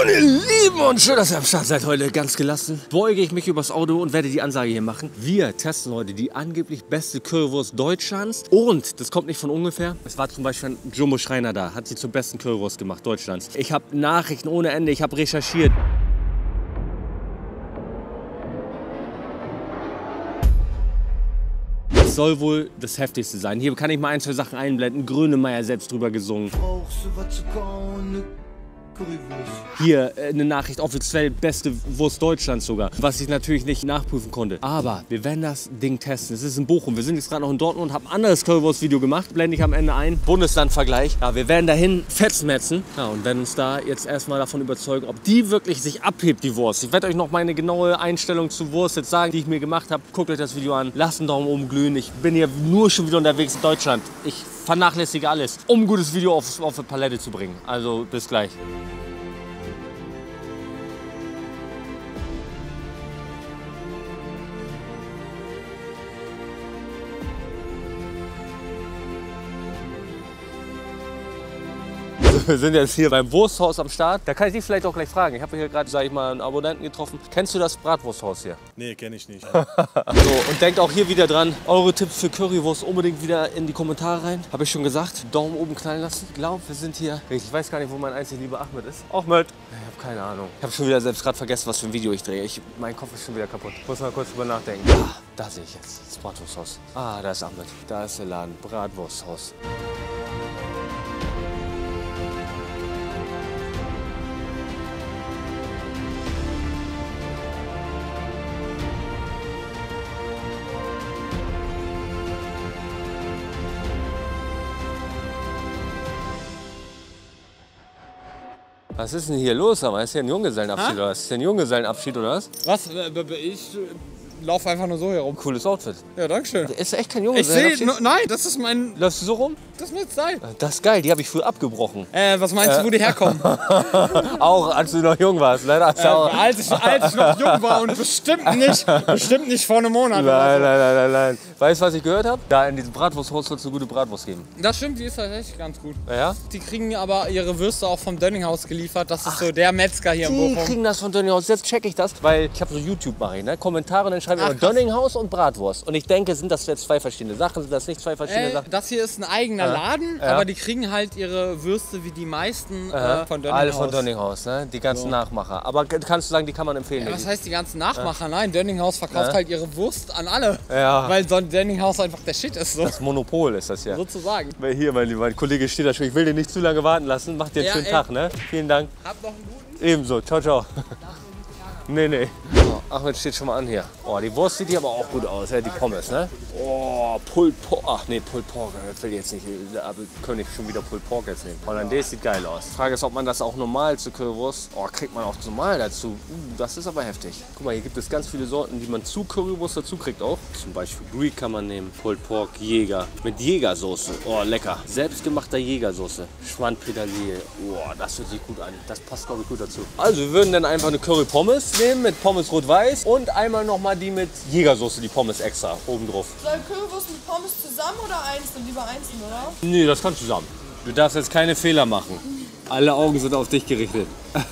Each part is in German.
Moin ihr Lieben und schön, dass ihr am Start seid heute. Ganz gelassen beuge ich mich übers Auto und werde die Ansage hier machen. Wir testen heute die angeblich beste Currywurst Deutschlands. Und das kommt nicht von ungefähr. Es war zum Beispiel ein Jumbo Schreiner da, hat sie zur besten Currywurst gemacht Deutschlands. Ich habe Nachrichten ohne Ende, ich habe recherchiert. Das soll wohl das Heftigste sein. Hier kann ich mal ein, zwei Sachen einblenden. Grönemeyer selbst drüber gesungen. Hier eine Nachricht, offiziell beste Wurst Deutschlands sogar, was ich natürlich nicht nachprüfen konnte. Aber wir werden das Ding testen. Es ist in Bochum. Wir sind jetzt gerade noch in Dortmund und haben ein anderes Currywurst-Video gemacht. Blende ich am Ende ein. Bundeslandvergleich. Ja, wir werden dahin fetzmetzen. Ja, und werden uns da jetzt erstmal davon überzeugen, ob die wirklich sich abhebt, die Wurst. Ich werde euch noch meine genaue Einstellung zu Wurst jetzt sagen, die ich mir gemacht habe. Guckt euch das Video an. Lasst einen Daumen oben glühen. Ich bin hier nur schon wieder unterwegs in Deutschland. Ich vernachlässige alles, um ein gutes Video auf die Palette zu bringen. Also bis gleich. Wir sind jetzt hier beim Wursthaus am Start. Da kann ich dich vielleicht auch gleich fragen. Ich habe hier gerade, sage ich mal, einen Abonnenten getroffen. Kennst du das Bratwursthaus hier? Nee, kenne ich nicht. So, und denkt auch hier wieder dran, eure Tipps für Currywurst unbedingt wieder in die Kommentare rein. Habe ich schon gesagt. Daumen oben knallen lassen. Ich glaube, wir sind hier. Ich weiß gar nicht, wo mein einzig lieber Ahmed ist. Ahmed. Ich habe keine Ahnung. Ich habe schon wieder selbst gerade vergessen, was für ein Video ich drehe. Mein Kopf ist schon wieder kaputt. Ich muss mal kurz drüber nachdenken. Ah, da sehe ich jetzt das Bratwursthaus. Ah, da ist Ahmed. Da ist der Laden. Bratwursthaus. Was ist denn hier los? Ist hier ein Junggesellenabschied oder was? Ist hier ein Junggesellenabschied oder was? Was? Ich laufe einfach nur so herum. Cooles Outfit. Ja, danke schön. Ist echt kein Ich Junggesellenabschied? sehe, nein, das ist mein, Läufst du so rum? das ist mein Style. Das ist geil, die habe ich früher abgebrochen. Was meinst du, wo die herkommen? Auch als du noch jung warst, ne? Als ich noch jung war und bestimmt nicht vor einem Monat. Nein. Weißt du, was ich gehört habe? Da in diesem Bratwursthaus soll es eine gute Bratwurst geben. Das stimmt, die ist tatsächlich ganz gut. Ja? Die kriegen aber ihre Würste auch vom Dönninghaus geliefert. Das ist so der Metzger hier in Die Bochum. kriegen das von Dönninghaus. Jetzt check ich das, weil ich habe so YouTube mache ich, ne? Kommentare und dann schreibe ich immer Dönninghaus und Bratwurst. Und ich denke, sind das jetzt zwei verschiedene Sachen? Sind das nicht zwei verschiedene Sachen? Das hier ist ein eigener Laden, aber die kriegen halt ihre Würste wie die meisten von Dönninghaus. Alle von Dönninghaus, ne? Die ganzen Nachmacher. Aber kannst du sagen, die kann man empfehlen? Ja, was heißt die ganzen Nachmacher? Nein, Dönninghaus verkauft halt ihre Wurst an alle. Ja. Weil so ein Dönninghaus einfach der Shit ist. So. Das Monopol ist das ja. Sozusagen. Hier, mein Kollege steht da schon. Ich will den nicht zu lange warten lassen. Macht dir einen schönen Tag, ne? Vielen Dank. Habt noch einen guten. Ebenso. Ciao, ciao. Nee. So, Ahmed steht schon mal an hier. Oh, die Wurst sieht hier aber auch gut aus, die Pommes, ne? Oh, Pulled Pork. Ach nee, Pulled Pork. Das will ich jetzt nicht. Aber könnte ich schon wieder Pulled Pork jetzt nehmen. Hollandaise sieht geil aus. Die Frage ist, ob man das auch normal zu Currywurst. Oh, kriegt man auch normal dazu. Das ist aber heftig. Guck mal, hier gibt es ganz viele Sorten, die man zu Currywurst dazu kriegt auch. Zum Beispiel Greek kann man nehmen. Pulled Pork, Jäger. Mit Jägersoße. Oh, lecker. Selbstgemachter Jägersoße. Schwandpetersilie. Oh, das hört sich gut an. Das passt, glaube ich, gut dazu. Also, wir würden dann einfach eine Curry Pommes nehmen mit Pommes rot-weiß und einmal nochmal die mit Jägersoße, die Pommes extra oben drauf. Soll Currywurst mit Pommes zusammen oder einzeln? Lieber einzeln, oder? Nee, das kann zusammen. Du darfst jetzt keine Fehler machen. Alle Augen sind auf dich gerichtet.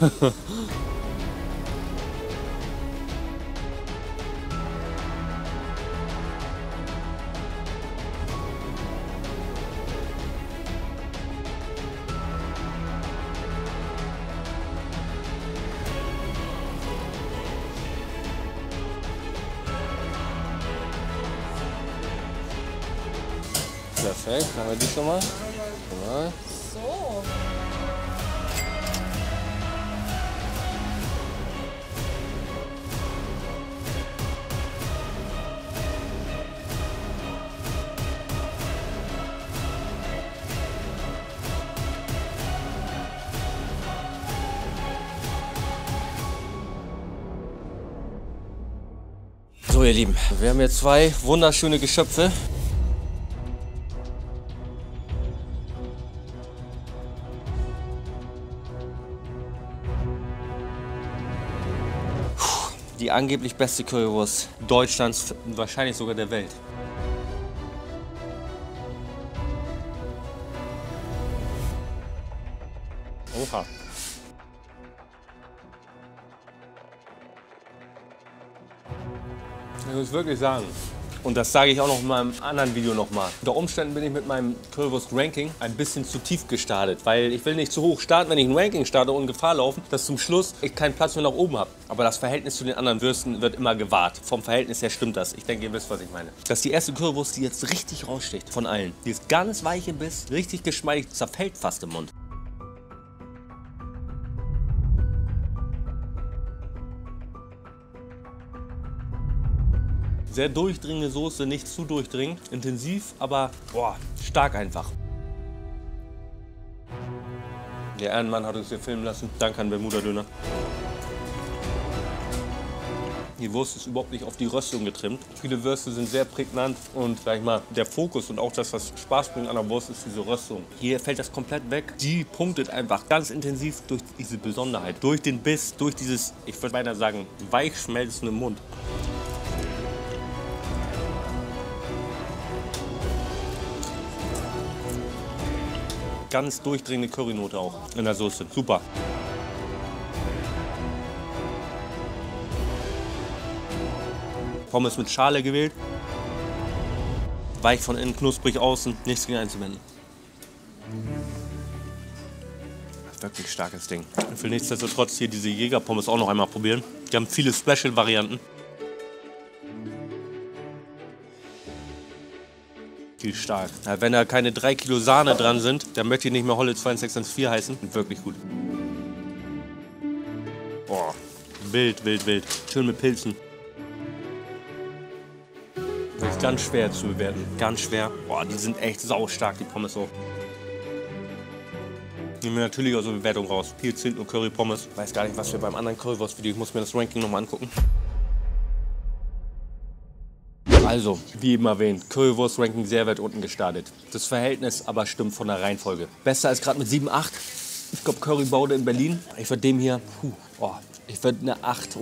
Perfekt, haben wir die schon mal. Ja. So. So ihr Lieben, wir haben hier zwei wunderschöne Geschöpfe. Die angeblich beste Currywurst Deutschlands, wahrscheinlich sogar der Welt. Oha. Ich muss wirklich sagen, und das sage ich auch noch in meinem anderen Video nochmal. Unter Umständen bin ich mit meinem Currywurst-Ranking ein bisschen zu tief gestartet, weil ich will nicht zu hoch starten, wenn ich ein Ranking starte und Gefahr laufen, dass zum Schluss ich keinen Platz mehr nach oben habe. Aber das Verhältnis zu den anderen Würsten wird immer gewahrt. Vom Verhältnis her stimmt das. Ich denke, ihr wisst, was ich meine. Das ist die erste Currywurst, die jetzt richtig raussticht von allen. Die ist ganz weich im Biss, richtig geschmeidig, zerfällt fast im Mund. Sehr durchdringende Soße, nicht zu durchdringend, intensiv, aber boah, stark einfach. Der Ehrenmann hat uns hier filmen lassen. Danke an Bermuda Döner. Die Wurst ist überhaupt nicht auf die Röstung getrimmt. Viele Würste sind sehr prägnant und sag ich mal, der Fokus und auch das, was Spaß bringt an der Wurst, ist diese Röstung. Hier fällt das komplett weg. Die punktet einfach ganz intensiv durch diese Besonderheit, durch den Biss, durch dieses, ich würde beinahe sagen, weichschmelzen im Mund. Ganz durchdringende Currynote auch in der Soße. Super. Pommes mit Schale gewählt. Weich von innen, knusprig außen. Nichts gegen einzuwenden. Wirklich starkes Ding. Ich will nichtsdestotrotz hier diese Jägerpommes auch noch einmal probieren. Die haben viele Special-Varianten. Viel stark. Ja, wenn da keine 3 Kilo Sahne dran sind, dann möchte ich nicht mehr Holle 2614 heißen. Wirklich gut. Boah, wild, wild, wild. Schön mit Pilzen. Das ist ganz schwer zu bewerten. Ganz schwer. Boah, die sind echt saustark, die Pommes auch. Nehmen wir natürlich aus der Bewertung raus. Hier sind nur Curry-Pommes. Weiß gar nicht, was wir beim anderen Currywurst-Video. Ich muss mir das Ranking nochmal angucken. Also, wie eben erwähnt, Currywurst-Ranking sehr weit unten gestartet. Das Verhältnis aber stimmt von der Reihenfolge. Besser als gerade mit 7,8. Ich glaube, Currybaude in Berlin. Ich würde dem hier, ich würde eine 8.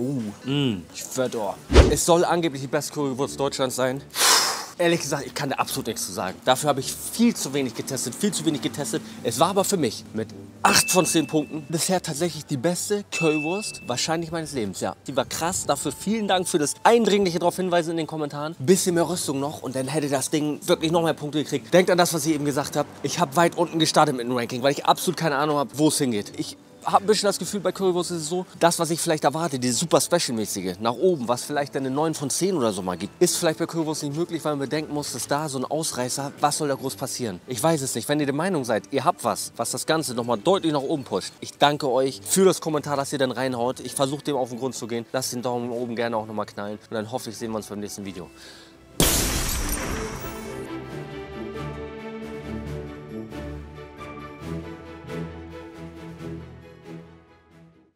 Es soll angeblich die beste Currywurst Deutschlands sein. Ehrlich gesagt, ich kann da absolut nichts zu sagen. Dafür habe ich viel zu wenig getestet. Es war aber für mich mit 8 von 10 Punkten bisher tatsächlich die beste Currywurst wahrscheinlich meines Lebens. Ja, die war krass. Dafür vielen Dank für das eindringliche darauf hinweisen in den Kommentaren. Bisschen mehr Rüstung noch und dann hätte das Ding wirklich noch mehr Punkte gekriegt. Denkt an das, was ich eben gesagt habe. Ich habe weit unten gestartet mit dem Ranking, weil ich absolut keine Ahnung habe, wo es hingeht. Ich habe ein bisschen das Gefühl, bei Currywurst ist es so, das, was ich vielleicht erwarte, dieses super Special-mäßige, nach oben, was vielleicht eine 9 von 10 oder so mal gibt, ist vielleicht bei Currywurst nicht möglich, weil man bedenken muss, dass da so ein Ausreißer, was soll da groß passieren? Ich weiß es nicht. Wenn ihr der Meinung seid, ihr habt was das Ganze nochmal deutlich nach oben pusht, ich danke euch für das Kommentar, dass ihr dann reinhaut. Ich versuche dem auf den Grund zu gehen. Lasst den Daumen oben gerne auch nochmal knallen und dann hoffe ich, sehen wir uns beim nächsten Video.